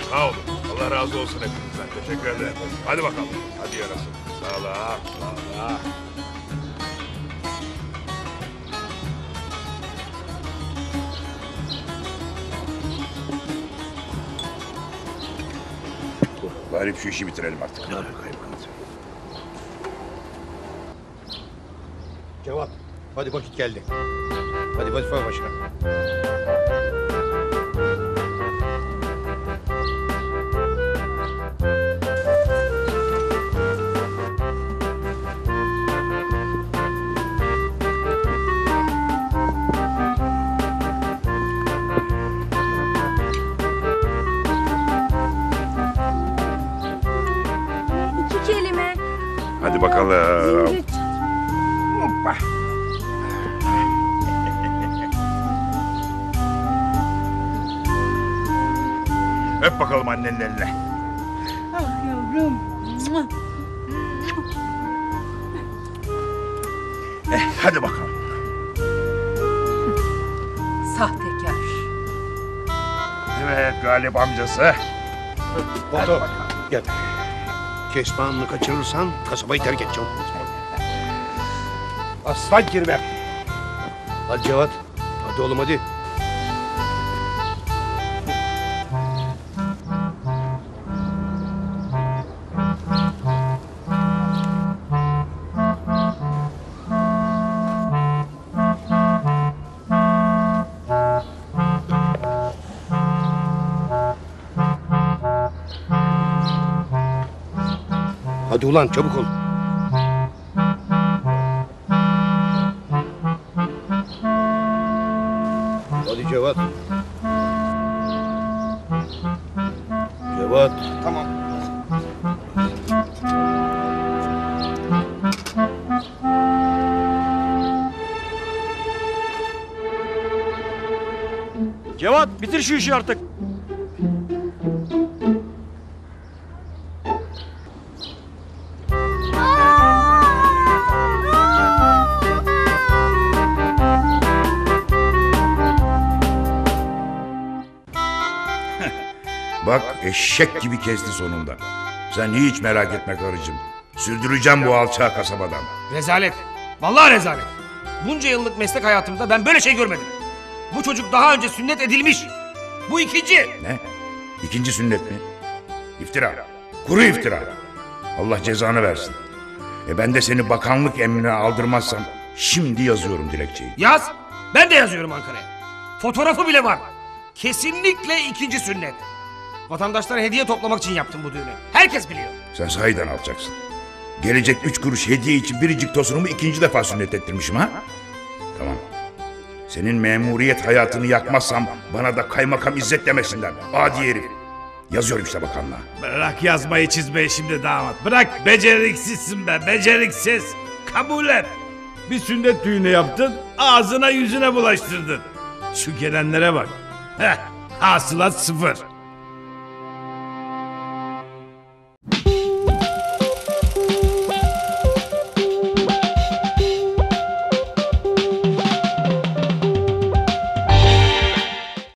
Sağ olun. Allah razı olsun hepinizden. Teşekkür ederim. Hadi bakalım. Hadi yarasın. Sağ ol. Sağ ol. Bari şu işi bitirelim artık. Cevat, hadi vakit geldi. Hadi vazife başına. İki kelime. Hadi bakalım. Zümrüt. Hoppa. Öp bakalım annenin eline. Ah yavrum. Hadi bakalım. Sahtekar. Evet Galip amcası. Foto. Gel. Kesmanını kaçırırsan kasabayı terk edeceğim. Aslan kirve. Hadi Cevat. Hadi oğlum hadi. Hadi ulan çabuk ol. Hadi Cevat. Cevat. Tamam. Cevat bitir şu işi artık. Bak eşek gibi kesti sonunda. Sen hiç merak etme karıcığım. Sürdüreceğim bu alçağı kasabadan. Rezalet. Vallahi rezalet. Bunca yıllık meslek hayatımda ben böyle şey görmedim. Bu çocuk daha önce sünnet edilmiş. Bu ikinci. Ne? İkinci sünnet mi? İftira. Kuru iftira. Allah cezanı versin. Ben de seni bakanlık emrine aldırmazsam şimdi yazıyorum dilekçeyi. Yaz. Ben de yazıyorum Ankara'ya. Fotoğrafı bile var. Kesinlikle ikinci sünnet. Vatandaşlara hediye toplamak için yaptım bu düğünü. Herkes biliyor. Sen sahiden alacaksın. Gelecek 3 kuruş hediye için biricik tosunumu ikinci defa sünnet ettirmişim ha? Tamam. Senin memuriyet hayatını yakmazsam bana da kaymakam İzzet demesinler. Adi herif. Yazıyorum işte bakanlığa. Bırak yazmayı çizmeyi şimdi damat. Bırak, beceriksizsin be, beceriksiz. Kabul et. Bir sünnet düğünü yaptın, ağzına yüzüne bulaştırdın. Şu gelenlere bak. Heh, hasılat sıfır.